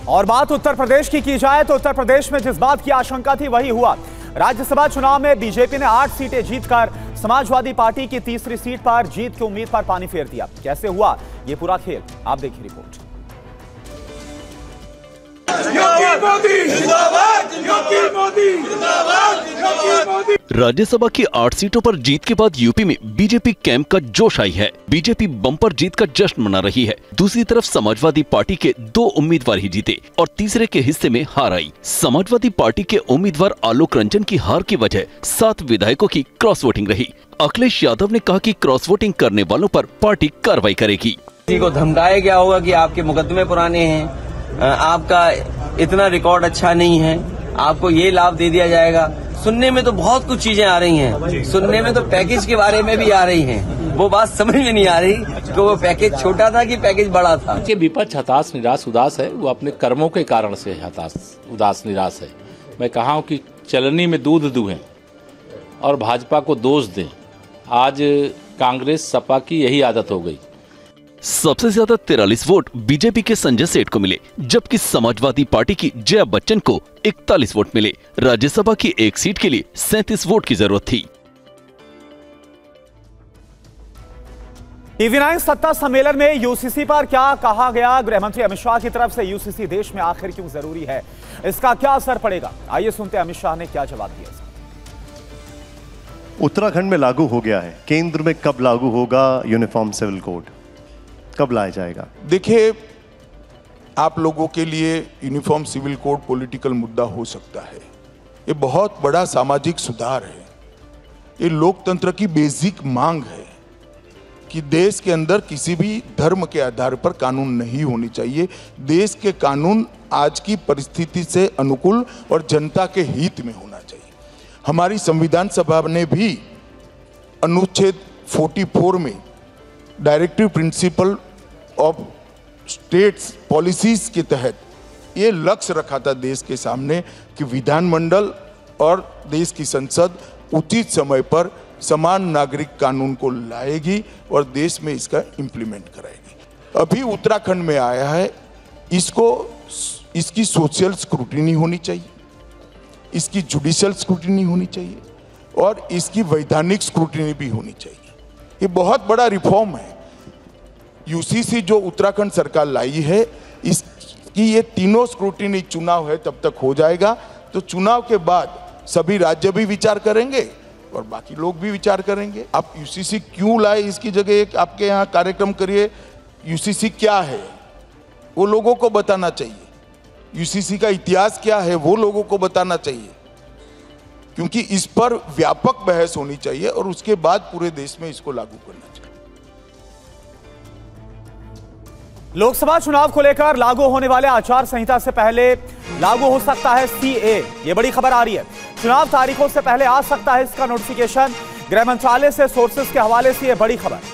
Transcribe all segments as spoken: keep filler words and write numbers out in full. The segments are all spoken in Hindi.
और बात उत्तर प्रदेश की की जाए तो उत्तर प्रदेश में जिस बात की आशंका थी वही हुआ। राज्यसभा चुनाव में बीजेपी ने आठ सीटें जीतकर समाजवादी पार्टी की तीसरी सीट पर जीत की उम्मीद पर पानी फेर दिया। कैसे हुआ ये पूरा खेल, आप देखिए रिपोर्ट। राज्यसभा की आठ सीटों पर जीत के बाद यूपी में बीजेपी कैंप का जोश आई है। बीजेपी बम्पर जीत का जश्न मना रही है। दूसरी तरफ समाजवादी पार्टी के दो उम्मीदवार ही जीते और तीसरे के हिस्से में हार आई। समाजवादी पार्टी के उम्मीदवार आलोक रंजन की हार की वजह सात विधायकों की क्रॉस वोटिंग रही। अखिलेश यादव ने कहा कि क्रॉस वोटिंग करने वालों पर पार्टी कार्रवाई करेगी। किसी को धमकाया गया होगा कि आपके मुकदमे पुराने हैं, आपका इतना रिकॉर्ड अच्छा नहीं है, आपको ये लाभ दे दिया जाएगा। सुनने में तो बहुत कुछ चीजें आ रही हैं, सुनने में तो पैकेज के बारे में भी आ रही हैं। वो बात समझ में नहीं आ रही कि वो पैकेज छोटा था कि पैकेज बड़ा था। कि विपक्ष हताश निराश उदास है, वो अपने कर्मों के कारण से हताश उदास निराश है। मैं कहा हूं कि चलनी में दूध दुहें और भाजपा को दोष दें। आज कांग्रेस सपा की यही आदत हो गई। सबसे ज्यादा तिरालीस वोट बीजेपी के संजय सेठ को मिले, जबकि समाजवादी पार्टी की जया बच्चन को इकतालीस वोट मिले। राज्यसभा की एक सीट के लिए सैंतीस वोट की जरूरत थी। टीवी नाइन सत्ता सम्मेलन में यूसीसी पर क्या कहा गया? गृह मंत्री अमित शाह की तरफ से यूसीसी देश में आखिर क्यों जरूरी है, इसका क्या असर पड़ेगा? आइए सुनते हैं अमित शाह ने क्या जवाब दिया। उत्तराखंड में लागू हो गया है, केंद्र में कब लागू होगा यूनिफॉर्म सिविल कोड, कब लाया जाएगा? देखिए, आप लोगों के लिए यूनिफॉर्म सिविल कोड पॉलिटिकल मुद्दा हो सकता है। ये बहुत बड़ा सामाजिक सुधार है। ये लोकतंत्र की बेसिक मांग है कि देश के अंदर किसी भी धर्म के आधार पर कानून नहीं होनी चाहिए। देश के कानून आज की परिस्थिति से अनुकूल और जनता के हित में होना चाहिए। हमारी संविधान सभा ने भी अनुच्छेद चौवालीस में directive principle of states policies के तहत ये लक्ष्य रखा था देश के सामने कि विधानमंडल और देश की संसद उचित समय पर समान नागरिक कानून को लाएगी और देश में इसका इम्प्लीमेंट कराएगी। अभी उत्तराखंड में आया है, इसको इसकी सोशल स्क्रूटिनी होनी चाहिए, इसकी जुडिशियल स्क्रूटिनी होनी चाहिए और इसकी वैधानिक स्क्रूटिनी भी होनी चाहिए। ये बहुत बड़ा रिफॉर्म है। यूसीसी जो उत्तराखंड सरकार लाई है, इसकी ये तीनों स्क्रूटिनी चुनाव है तब तक हो जाएगा। तो चुनाव के बाद सभी राज्य भी विचार करेंगे और बाकी लोग भी विचार करेंगे। आप यूसीसी क्यों लाए, इसकी जगह एक आपके यहाँ कार्यक्रम करिए। यूसीसी क्या है वो लोगों को बताना चाहिए, यूसीसी का इतिहास क्या है वो लोगों को बताना चाहिए, क्योंकि इस पर व्यापक बहस होनी चाहिए और उसके बाद पूरे देश में इसको लागू करना चाहिए। लोकसभा चुनाव को लेकर लागू होने वाले आचार संहिता से पहले लागू हो सकता है सीए, ये बड़ी खबर आ रही है। चुनाव तारीखों से पहले आ सकता है इसका नोटिफिकेशन। गृह मंत्रालय से सोर्सेस के हवाले से यह बड़ी खबर।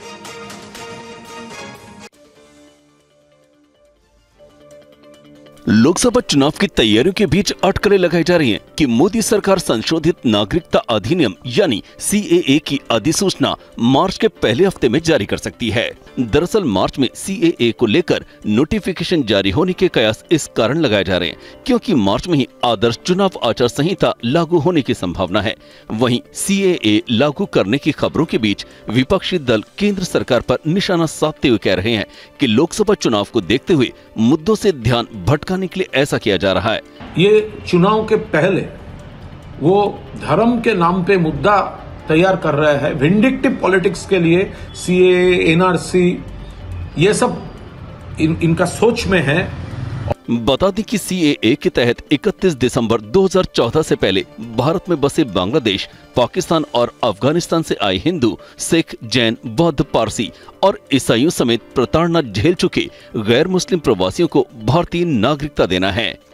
लोकसभा चुनाव की तैयारियों के बीच अटकलें लगाई जा रही हैं कि मोदी सरकार संशोधित नागरिकता अधिनियम यानी सीएए की अधिसूचना मार्च के पहले हफ्ते में जारी कर सकती है। दरअसल मार्च में सीएए को लेकर नोटिफिकेशन जारी होने के कयास इस कारण लगाए जा रहे हैं क्योंकि मार्च में ही आदर्श चुनाव आचार संहिता लागू होने की संभावना है। वहीं सीएए लागू करने की खबरों के बीच विपक्षी दल केंद्र सरकार पर निशाना साधते हुए कह रहे हैं कि लोकसभा चुनाव को देखते हुए मुद्दों से ध्यान भटकाने के लिए ऐसा किया जा रहा है। ये चुनाव के पहले वो धर्म के नाम पे मुद्दा तैयार कर रहे हैं, विंडिक्टिव पॉलिटिक्स के लिए सीए, एनआरसी, ये सब इन, इनका सोच में है। बता दें कि सीएए के तहत इकतीस दिसंबर दो हज़ार चौदह से पहले भारत में बसे बांग्लादेश, पाकिस्तान और अफगानिस्तान से आए हिंदू, सिख, जैन, बौद्ध, पारसी और ईसाइयों समेत प्रताड़ना झेल चुके गैर मुस्लिम प्रवासियों को भारतीय नागरिकता देना है।